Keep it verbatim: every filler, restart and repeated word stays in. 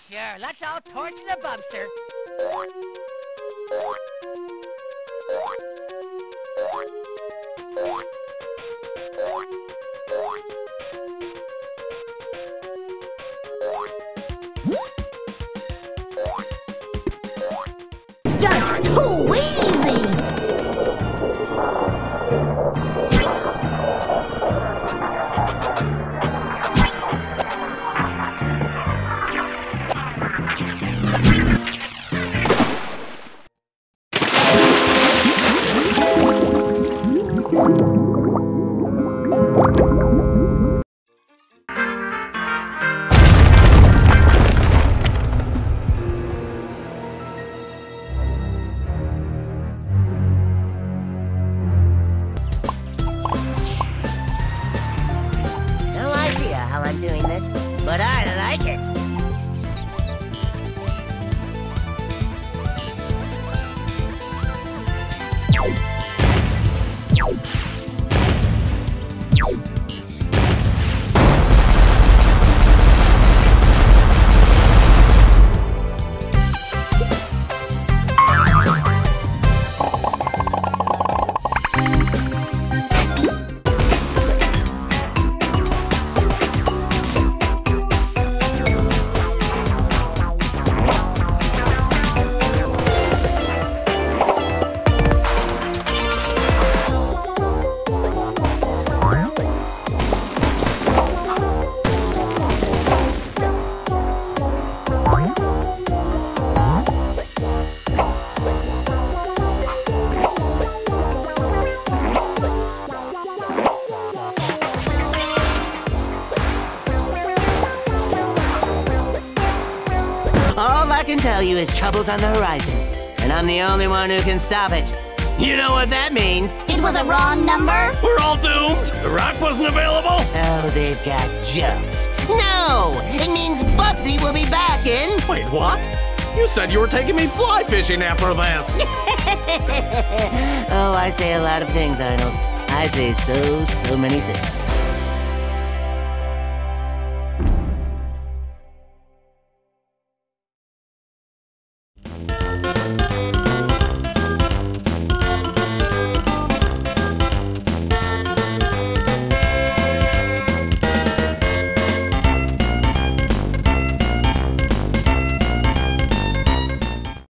Sure, let's all torch the Bubster. It's just too easy! I'm doing this, but I like it. All I can tell you is trouble's on the horizon, and I'm the only one who can stop it. You know what that means? It was a wrong number? We're all doomed! The rock wasn't available? Oh, they've got jokes. No! It means Bubsy will be back in... Wait, what? You said you were taking me fly fishing after this! Oh, I say a lot of things, Arnold. I say so, so many things.